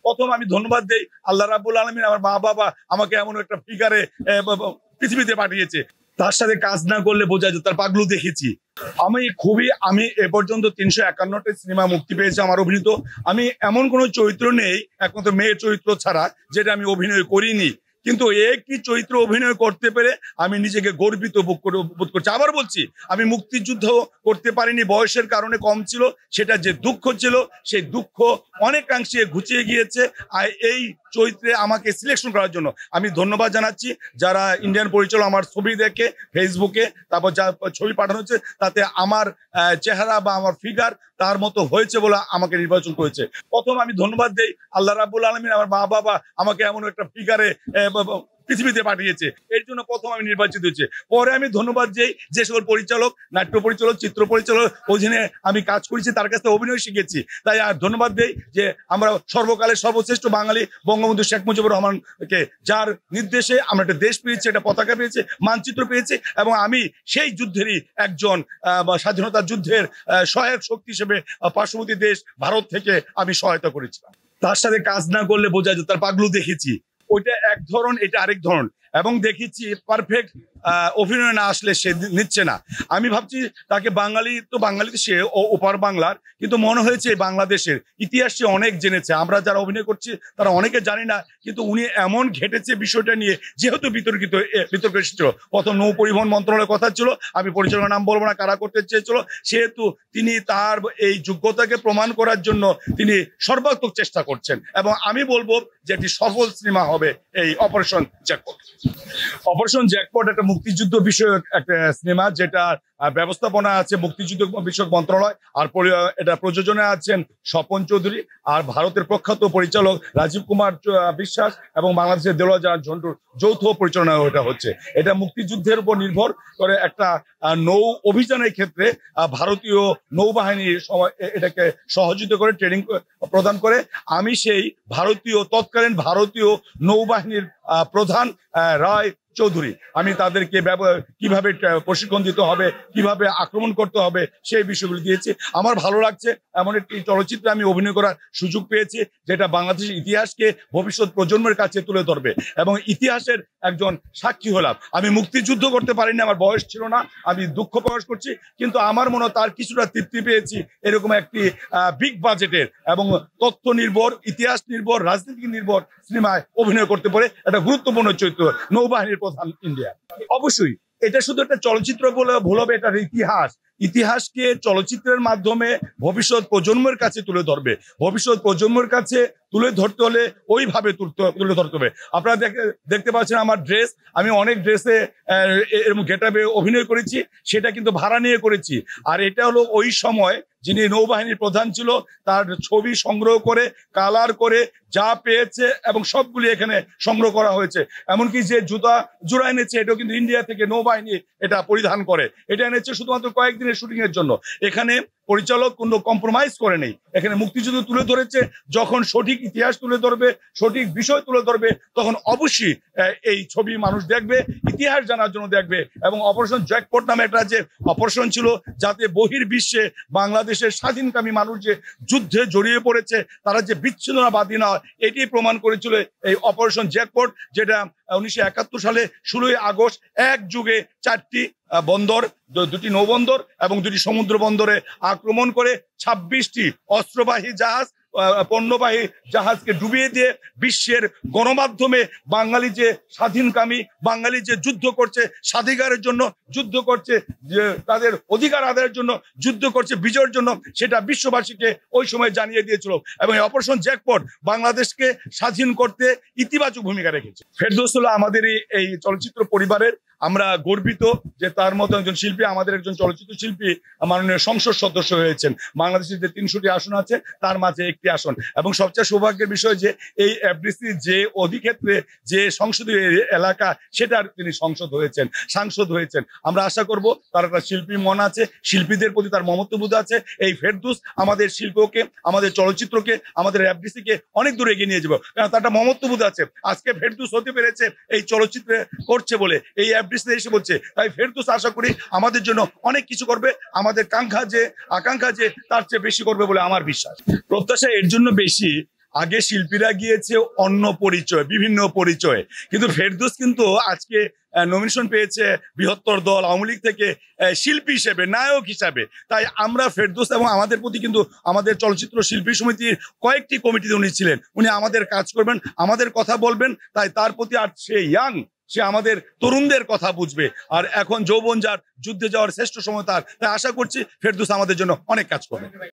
প্রথম আমি ধন্যবাদ দেই আল্লাহ রাব্বুল আলামিন, আমার মা বাবা আমাকে এমন একটা ফিগারে পৃথিবীতে পাঠিয়েছে। তার সাথে কাজ না করলে বোঝা যায় তার পাগলু দেখেছি। আমি এ পর্যন্ত 351টি সিনেমা মুক্তি পেয়েছে আমার অভিনীত। আমি এমন কোনো চরিত্র নেই একমাত্র মেয়ের চরিত্র ছাড়া যেটা আমি অভিনয় করিনি, কিন্তু একটি চরিত্র অভিনয় করতে পেরে আমি নিজেকে গর্বিত বোধ করছি। আবার বলছি, আমি মুক্তিযুদ্ধ করতে পারিনি, বয়সের কারণে কম ছিল, সেটা যে দুঃখ ছিল সেই দুঃখ অনেকাংশে ঘুচিয়ে গিয়েছে। আর এই চরিত্রে আমাকে সিলেকশন করার জন্য আমি ধন্যবাদ জানাচ্ছি যারা ইন্ডিয়ান পরিচালক আমার ছবি দেখে ফেসবুকে তারপর যা ছবি পাঠানো হচ্ছে তাতে আমার চেহারা বা আমার ফিগার তার মতো হয়েছে বলে আমাকে নির্বাচন করেছে। প্রথম আমি ধন্যবাদ দেই আল্লাহ রাব্বুল আলামিন, আমার মা বাবা আমাকে এমন একটা ফিগারে পৃথিবীতে পাঠিয়েছে, এর জন্য প্রথম আমি নির্বাচিত হয়েছে। পরে আমি ধন্যবাদ দিই যে সকল পরিচালক, নাট্য পরিচালক, চিত্র পরিচালক অধীনে আমি কাজ করেছি, তার কাছে অভিনয় শিখেছি। তাই আর ধন্যবাদ দেই যে আমরা সর্বকালের সর্বশ্রেষ্ঠ বাঙালি বঙ্গবন্ধু শেখ মুজিবুর রহমানকে, যার নির্দেশে আমরা একটা দেশ পেয়েছি, একটা পতাকা পেয়েছি, মানচিত্র পেয়েছি, এবং আমি সেই যুদ্ধেরই একজন স্বাধীনতা যুদ্ধের সহায়ক শক্তি হিসেবে পার্শ্ববর্তী দেশ ভারত থেকে আমি সহায়তা করেছিলাম। তার সাথে কাজ না করলে বোঝা যায় তার পাগলু দেখেছি। ওইটা এক ধরন, এটা আরেক ধরন, এবং দেখেছি পারফেক্ট অভিনয় না আসলে সে নিচ্ছে না। আমি ভাবছি তাকে বাঙালিতে সে ওপার বাংলার, কিন্তু মনে হয়েছে বাংলাদেশের ইতিহাস সে অনেক জেনেছে। আমরা যারা অভিনয় করছি তারা অনেকে জানি না, কিন্তু উনি এমন ঘেটেছে বিষয়টা নিয়ে, যেহেতু বিতর্ক এসেছিল। প্রথম নৌ পরিবহন মন্ত্রণালয়ের কথা ছিল, আমি পরিচালকের নাম বলবো না কারা করতে চেয়েছিল, সেহেতু তিনি তার এই যোগ্যতাকে প্রমাণ করার জন্য তিনি সর্বাত্মক চেষ্টা করছেন, এবং আমি বলবো যে একটি সফল সিনেমা হবে এই অপারেশন জ্যাকপট। অপারেশন জ্যাকপট একটা মুক্তিযুদ্ধ বিষয়ক একটা সিনেমা, যেটা ব্যবস্থাপনা আছে মুক্তিযুদ্ধ বিষয়ক মন্ত্রণালয়, আর এটা প্রযোজনা আছেন স্বপন চৌধুরী, আর ভারতের প্রখ্যাত পরিচালক রাজীব কুমার বিশ্বাস এবং বাংলাদেশের দেলোয়ার জাহান ঝন্টুর যৌথ পরিচালনা এটা হচ্ছে। এটা মুক্তিযুদ্ধের উপর নির্ভর করে একটা নৌ অভিযানের ক্ষেত্রে ভারতীয় নৌবাহিনীর এটাকে সহযোগিতা করে, ট্রেনিং প্রদান করে। আমি সেই তৎকালীন ভারতীয় নৌবাহিনীর প্রধান রায় চৌধুরী, আমি তাদেরকে কিভাবে প্রশিক্ষণ দিতে হবে, কিভাবে আক্রমণ করতে হবে, সেই বিষয়গুলো দিয়েছি। আমার ভালো লাগছে এমন একটি চলচ্চিত্রে আমি অভিনয় করার সুযোগ পেয়েছি, যেটা বাংলাদেশের ইতিহাসকে ভবিষ্যৎ প্রজন্মের কাছে তুলে ধরবে, এবং ইতিহাসের একজন সাক্ষী হলাম। আমি মুক্তিযুদ্ধ করতে পারিনি, আমার বয়স ছিল না, আমি দুঃখ প্রকাশ করছি, কিন্তু আমার মনে হয় তার কিছুটা তৃপ্তি পেয়েছি। এরকম একটি বিগ বাজেটের এবং তথ্য নির্ভর, ইতিহাস নির্ভর, রাজনীতি নির্ভর সিনেমায় অভিনয় করতে পারে একটা গুরুত্বপূর্ণ চরিত্র নৌবাহিনীর প্রধান ইন্ডিয়া। অবশ্যই এটা শুধু একটা চলচ্চিত্র বলে ভুল হবে, এটার ইতিহাসকে চলচ্চিত্রের মাধ্যমে ভবিষ্যৎ প্রজন্মের কাছে তুলে ধরবে। ভবিষ্যৎ প্রজন্মের কাছে তুলে ধরতে হলে ওইভাবে তুলে ধরতে হবে। আপনারা দেখতে পাচ্ছেন আমার ড্রেস, আমি অনেক ড্রেসে এরকম গেটআপে অভিনয় করেছি, সেটা কিন্তু ভাড়া নিয়ে করেছি। আর এটা হলো ওই সময় যিনি নৌবাহিনীর প্রধান ছিল তার ছবি সংগ্রহ করে, কালার করে যা পেয়েছে এবং সবগুলি এখানে সংগ্রহ করা হয়েছে। এমনকি যে জোড়া এনেছে এটাও কিন্তু ইন্ডিয়া থেকে নৌবাহিনী এটা পরিধান করে, এটা এনেছে শুধুমাত্র কয়েকদিনের শুটিং এর জন্য। এখানে পরিচালক কোনো কম্প্রোমাইজ করে নেই, এখানে মুক্তিযুদ্ধ তুলে ধরেছে। যখন সঠিক ইতিহাস তুলে ধরবে, সঠিক বিষয় তুলে ধরবে, তখন অবশ্যই এই ছবি মানুষ দেখবে, ইতিহাস জানার জন্য দেখবে। এবং অপারেশন জ্যাকপট নামে একটা যে অপারেশন ছিল, যাতে বহির্বিশ্বে বাংলাদেশের স্বাধীনকামী মানুষ যে যুদ্ধে জড়িয়ে পড়েছে, তারা যে বিচ্ছিন্নতাবাদী না, এটি প্রমাণ করেছিল এই অপারেশন জ্যাকপট, যেটা 1971 সালে 16ই আগস্ট এক যুগে 4টি বন্দর, 2টি নৌবন্দর এবং 2টি সমুদ্র বন্দরে আক্রমণ করে 26টি অস্ত্রবাহী জাহাজ, পণ্যবাহী জাহাজকে ডুবিয়ে দিয়ে বিশ্বের গণমাধ্যমে বাঙালি যে স্বাধীনকামী, বাঙালি যে যুদ্ধ করছে, স্বাধিকারের জন্য যুদ্ধ করছে, যে তাদের অধিকার আদায়ের জন্য যুদ্ধ করছে, বিজয়ের জন্য, সেটা বিশ্ববাসীকে ওই সময় জানিয়ে দিয়েছিল। এবং এই অপারেশন জ্যাকপট বাংলাদেশকে স্বাধীন করতে ইতিবাচক ভূমিকা রেখেছে। ফেরদৌস হলো আমাদের এই চলচ্চিত্র পরিবারের, আমরা গর্বিত যে তার মতো একজন শিল্পী, আমাদের একজন চলচ্চিত্র শিল্পী মাননীয় সংসদ সদস্য হয়েছেন। বাংলাদেশের যে 300টি আসন আছে তার মাঝে একটি আসন, এবং সবচেয়ে সৌভাগ্যের বিষয় যে এই এফডিসি যে অধিক্ষেত্রে যে সংসদীয় এলাকা, সেটার তিনি সাংসদ হয়েছেন। আমরা আশা করব তার একটা শিল্পী মন আছে, শিল্পীদের প্রতি তার মমত্ববোধ আছে। এই ফেরদৌস আমাদের শিল্পকে, আমাদের চলচ্চিত্রকে, আমাদের এফডিসিকে অনেক দূর এগিয়ে নিয়ে যাবো, কারণ তার একটা মমত্ববোধ আছে। আজকে ফেরদৌস হতে পেরেছে এই চলচ্চিত্রে করছে বলে, এই এফডিসি এসে বলছে, তাই ফেরদৌস আশা করি আমাদের জন্য অনেক কিছু করবে, আমাদের আকাঙ্ক্ষা যে তার চেয়ে বেশি করবে বলে আমার বিশ্বাস। প্রত্যাশা এর জন্য বেশি, আগে শিল্পীরা গিয়েছে অন্য পরিচয়, বিভিন্ন পরিচয়ে, কিন্তু ফেরদৌস কিন্তু আজকে নমিনেশন পেয়েছে বৃহত্তর দল আওয়ামী লীগ থেকে শিল্পী হিসেবে, নায়ক হিসাবে। তাই আমরা ফেরদৌস এবং আমাদের প্রতি কিন্তু আমাদের চলচ্চিত্র শিল্পী সমিতির কয়েকটি কমিটিতে উনি ছিলেন, উনি আমাদের কাজ করবেন, আমাদের কথা বলবেন। তাই তার প্রতি, আর সে ইয়াং, সে আমাদের তরুণদের কথা বুঝবে। আর এখন যৌবন যার, যুদ্ধে যাওয়ার শ্রেষ্ঠ সময় তার, তাই আশা করছি ফেরদৌস আমাদের জন্য অনেক কাজ করবে।